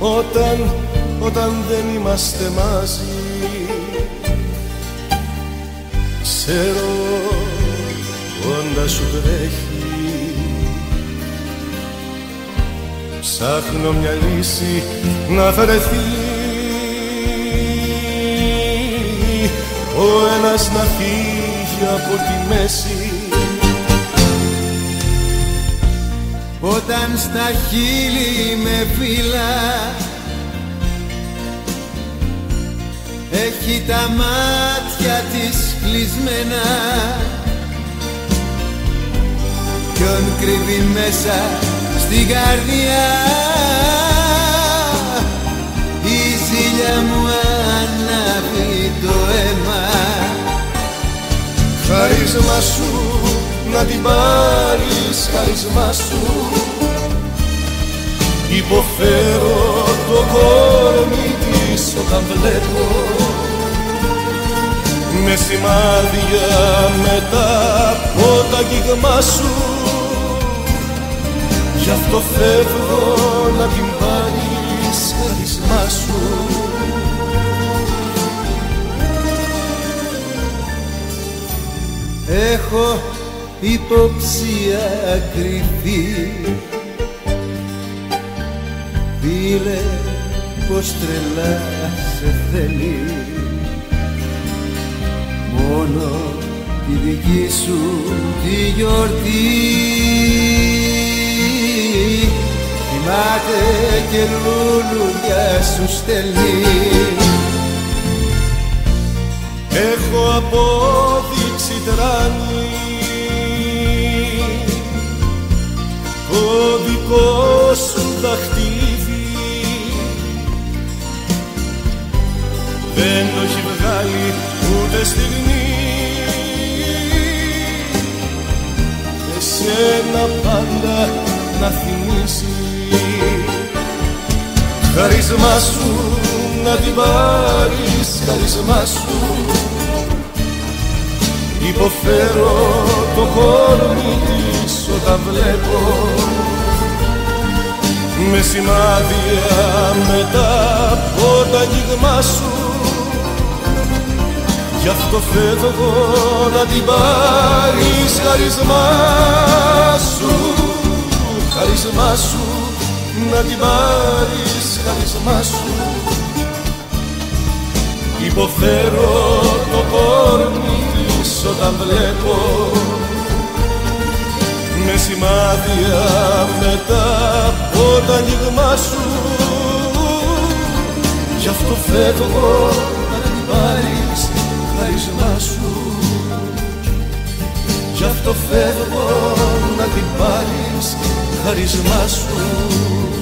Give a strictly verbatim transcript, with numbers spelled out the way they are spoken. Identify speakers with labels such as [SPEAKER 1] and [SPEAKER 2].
[SPEAKER 1] όταν, όταν δεν είμαστε μαζί. Ξέρω όντα σου τρέχει, ψάχνω μια λύση να βρεθεί, ο ένας να φύγει από τη μέση.
[SPEAKER 2] Όταν στα χείλη με φύλλα έχει τα μάτια της κλεισμένα, ποιον κρύβει μέσα στην καρδιά, η ζήλια μου ανάβει το αίμα.
[SPEAKER 1] Χάρισμα σου να την πάρεις, χάρισμα σου, υποφέρω το κόρμι της όταν βλέπω με σημάδια μετά από τα αγγίγμα σου. Γι' αυτό φεύγω να την πάρεις, χάρισμα σου.
[SPEAKER 2] Έχω υποψία κρυφή, φίλε, πως τρελά σε θέλει, μόνο τη δική σου τη γιορτή. Θυμάται και λουλούδια σου στέλνει.
[SPEAKER 1] Έχω απόδειξη τράνη, το δικό σου δαχτυλίδι δεν το έχει βγάλει ούτε στιγμή. Εσένα πάντα να θυμίσει, χάρισμα σου να την πάρεις, χάρισμα σου, υποφέρω το κόρμι της όταν βλέπω με σημάδια μετά από τα αγγίγμα σου. Γι' αυτό φεύγω να την πάρεις, χάρισμα σου, χάρισμα σου, να την πάρεις, χάρισμα σου, υποφέρω το κόρμι της όταν βλέπω με σημάδια μετά από τα αγγίγμα σου. Γι' αυτό φεύγω να την πάρεις, χάρισμα σου. Γι' αυτό φεύγω να την πάρεις, χάρισμα σου.